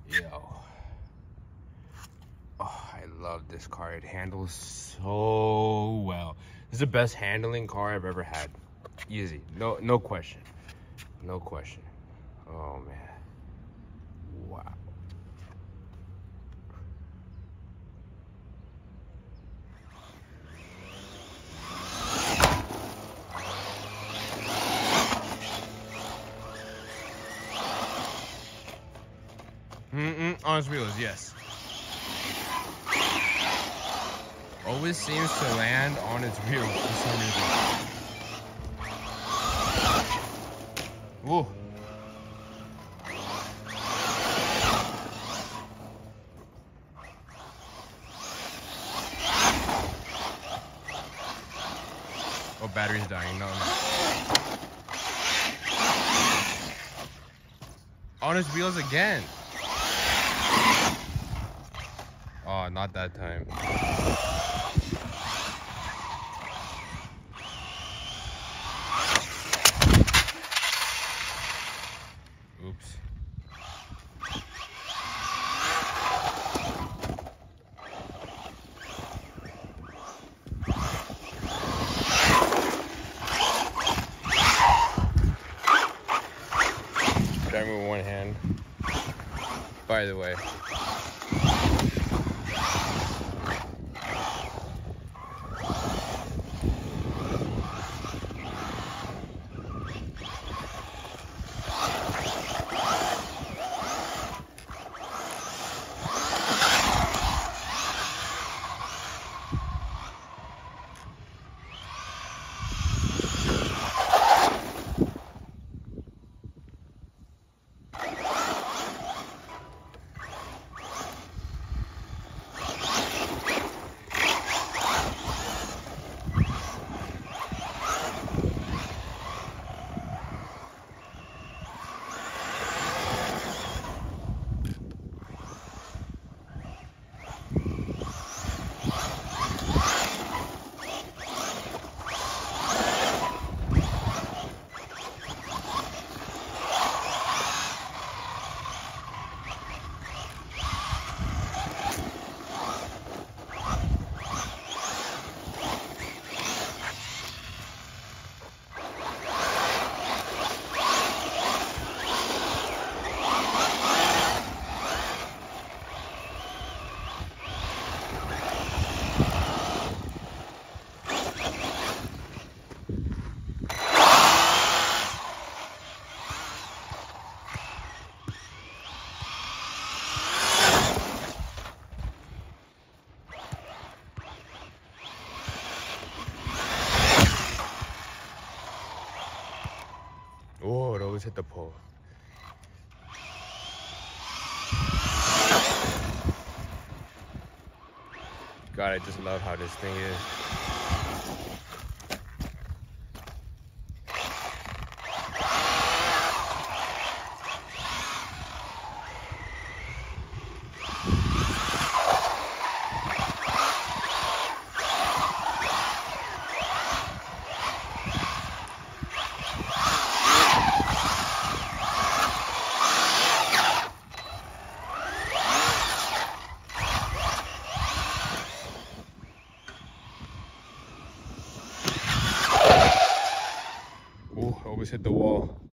Yo. Oh, I love this car. It handles so well. This is the best handling car I've ever had. Easy. No question. No question. Oh, man. Wow. On its wheels, yes. Always seems to land on its wheels for some reason. Whoa. Oh, battery's dying. No. On its wheels again. Oh, not that time. Oops. Driving with one hand. By the way. Oh, it always hit the pole. God, I just love how this thing is. Oh, always hit the wall.